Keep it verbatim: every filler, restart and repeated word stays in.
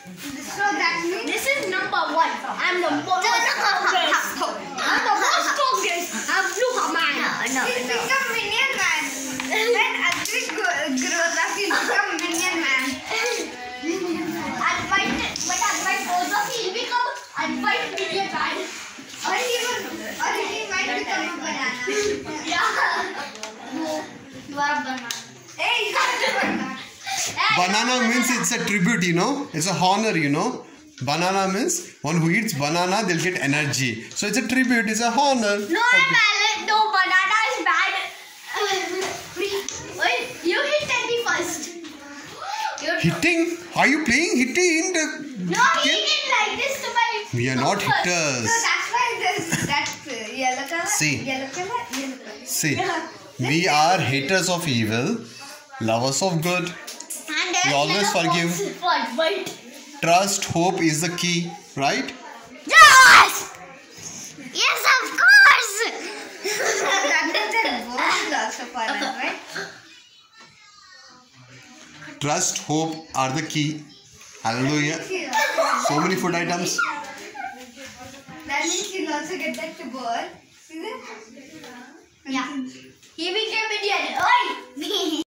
So that means this is number one. I'm the most strongest. I'm the most strongest. I'm Blue Man. No, no, He'll no. become Minion Man. When Advik grows up, he'll become Minion Man. Advik, but Advik grows up, he'll become Advik Minion Man. Or he will, or he might become a banana. Yeah. You are a banana. Hey, you are a banana. Banana means it's a tribute, you know. It's a honor, you know. Banana means one who eats banana, they'll get energy. So it's a tribute, it's a honor. No, okay. No, banana is bad. Wait, you hit me first. You're Hitting? Are you playing hitting? No, he did like this to my. We are not hitters. So that's why there's that yellow color. See. Yellow color, yellow color. See. We are haters of evil, lovers of good. And we always forgive. What? Wait. Trust, hope is the key, right? Yes! Yes, of course! That is also for us, right? Trust, hope are the key. Hallelujah. So many food items. That means he'll also get that to bird. Is it? Yeah. He became Indian. Oi!